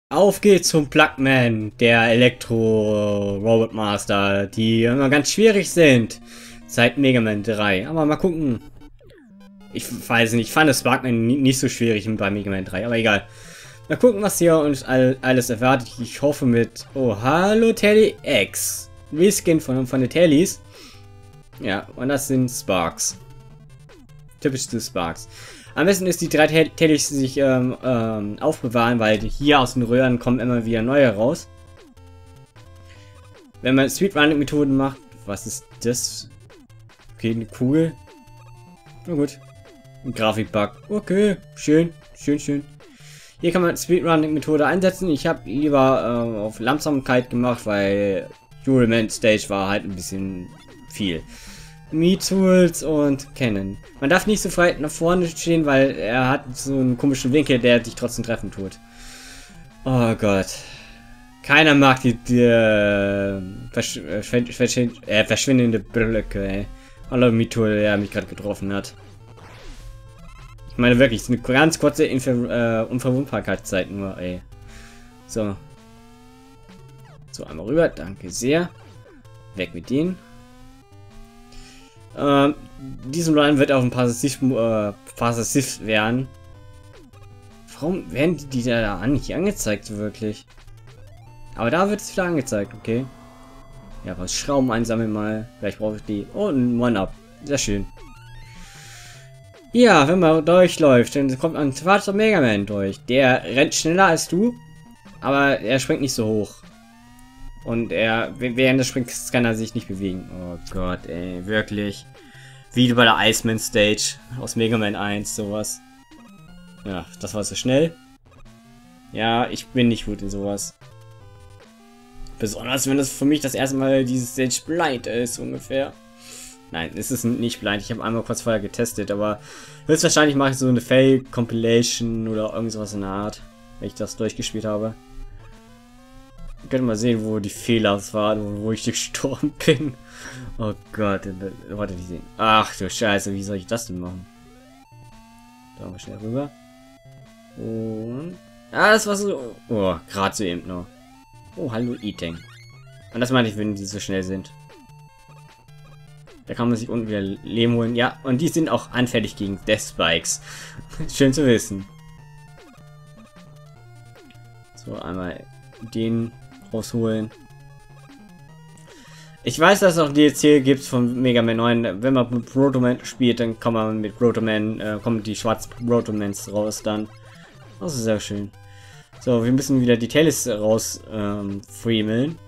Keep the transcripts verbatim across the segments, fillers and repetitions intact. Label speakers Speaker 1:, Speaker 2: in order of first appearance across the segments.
Speaker 1: Auf geht's zum Plugman, der Elektro-Robot Master, die immer ganz schwierig sind. Seit Mega Man drei. Aber mal gucken. Ich weiß nicht, ich fand das Plugman nicht so schwierig bei Mega Man drei, aber egal. Mal gucken, was hier uns all, alles erwartet. Ich hoffe mit... Oh, hallo Telly X. Reskin von, von den Tellys. Ja, und das sind Sparks. Typischste Sparks. Am besten ist, die drei Tellys sich ähm, ähm, aufbewahren, weil hier aus den Röhren kommen immer wieder neue raus. Wenn man Speedrunning-Methoden macht, was ist das? Okay, eine Kugel. Na gut. Ein Grafikbug. Okay, schön, schön, schön. Hier kann man Speedrunning-Methode einsetzen. Ich habe lieber äh, auf Langsamkeit gemacht, weil Juleman Stage war halt ein bisschen viel. Me-Tools und Canon. Man darf nicht so frei nach vorne stehen, weil er hat so einen komischen Winkel, der dich trotzdem treffen tut. Oh Gott. Keiner mag die, die äh, versch versch äh, verschwindende Blöcke, ey. Hallo Me-Tool, der mich gerade getroffen hat. Ich meine wirklich, es ist eine ganz kurze Inver äh, Unverwundbarkeitszeit nur, ey. So. So, einmal rüber, danke sehr. Weg mit denen. Ähm, diesem Run wird auf ein Passiv, äh, Passiv werden. Warum werden die, die da nicht angezeigt, wirklich? Aber da wird es wieder angezeigt, okay. Ja, was Schrauben einsammeln mal. Vielleicht brauche ich die. Oh, ein One-Up. Sehr schön. Ja, wenn man durchläuft, dann kommt ein schwarzer Mega Man durch. Der rennt schneller als du, aber er springt nicht so hoch. Und er, während des Springs kann er sich nicht bewegen. Oh Gott, ey, wirklich. Wie bei der Iceman Stage aus Mega Man eins, sowas. Ja, das war so schnell. Ja, ich bin nicht gut in sowas. Besonders wenn das für mich das erste Mal dieses Stage blind ist, ungefähr. Nein, es ist nicht blind. Ich habe einmal kurz vorher getestet, aber höchstwahrscheinlich mache ich so eine Fail-Compilation oder irgend sowas in der Art, wenn ich das durchgespielt habe. Wir können mal sehen, wo die Fehler waren, wo ich gestorben bin. Oh Gott, warte, die sehen. Ach du Scheiße, wie soll ich das denn machen? Da mal schnell rüber. Und. Ah, das war so. Oh, gerade so eben noch. Oh, hallo Iteng. Und das meine ich, wenn die so schnell sind. Da kann man sich unten wieder Leben holen. Ja, und die sind auch anfällig gegen Death Spikes. Schön zu wissen. So, einmal den rausholen. Ich weiß, dass es auch D L C gibt von Mega Man neun. Wenn man mit Proto-Man spielt, dann kann man mit Proto-Man, äh, kommen die schwarzen Proto-Mans raus dann. Das ist sehr schön. So, wir müssen wieder die Tellys raus ähm, friemeln.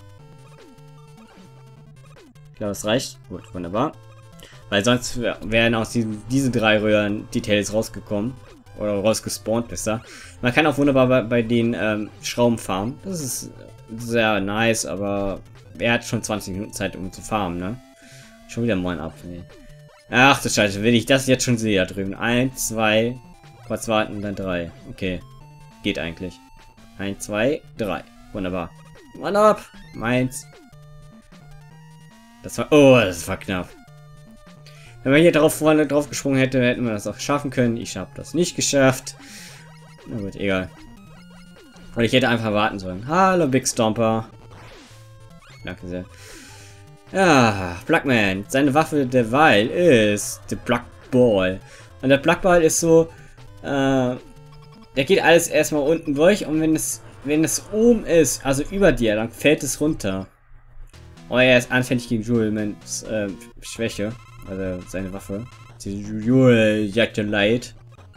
Speaker 1: Ich glaube, es reicht. Gut, wunderbar. Weil sonst wären aus diesen, diese drei Röhren die Tellys rausgekommen. Oder rausgespawnt, besser. Man kann auch wunderbar bei, bei den ähm, Schrauben farmen. Das ist sehr nice, aber er hat schon zwanzig Minuten Zeit, um zu farmen, ne? Schon wieder Moin ab. Nee. Ach du Scheiße, wenn ich das jetzt schon sehe da drüben. Eins, zwei, kurz warten, dann drei. Okay. Geht eigentlich. Eins, zwei, drei. Wunderbar. Moin ab. Meins. Das war. Oh, das war knapp. Wenn man hier drauf vorne drauf gesprungen hätte, hätten wir das auch schaffen können. Ich habe das nicht geschafft. Na gut, egal. Und ich hätte einfach warten sollen. Hallo, Big Stomper. Danke sehr. Ja, Plugman. Seine Waffe derweil ist der Plug Ball. Und der Plug Ball ist so, äh, der geht alles erstmal unten durch und wenn es, wenn es oben ist, also über dir, dann fällt es runter. Und er ist anfällig gegen Julemans äh, Schwäche. Also seine Waffe. Die Jule Light.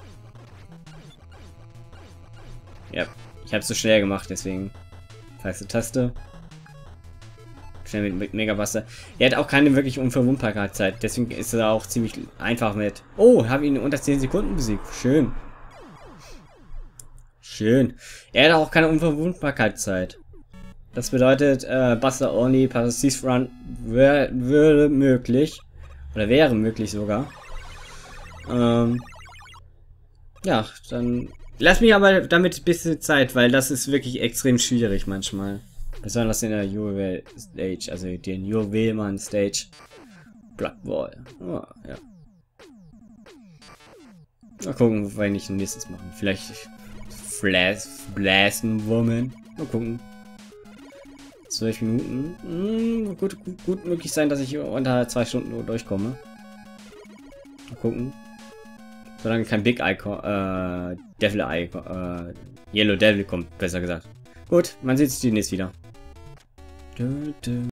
Speaker 1: Ja, ich habe es so schnell gemacht, deswegen. Falsche Taste. Schnell mit, mit Megawasser. Er hat auch keine wirklich Unverwundbarkeitszeit, deswegen ist er auch ziemlich einfach mit. Oh, habe ihn unter zehn Sekunden besiegt. Schön. Schön. Er hat auch keine Unverwundbarkeitszeit. Das bedeutet, äh, Buster Only Passive Run würde möglich. Oder wäre möglich sogar. Ähm, ja, dann lass mich aber damit ein bisschen Zeit, weil das ist wirklich extrem schwierig manchmal. Besonders in der Juwel Stage, also den Juwelmann Stage. Blood Ball. Oh, ja. Mal gucken, wenn ich nächstes machen. Vielleicht Flas Blasten Woman. Mal gucken. zwölf Minuten. Hm, gut, gut, gut möglich sein, dass ich unter zwei Stunden durchkomme. Mal gucken. Solange kein Big Icon, äh, Devil Icon, äh, Yellow Devil kommt, besser gesagt. Gut, man sieht sich demnächst wieder.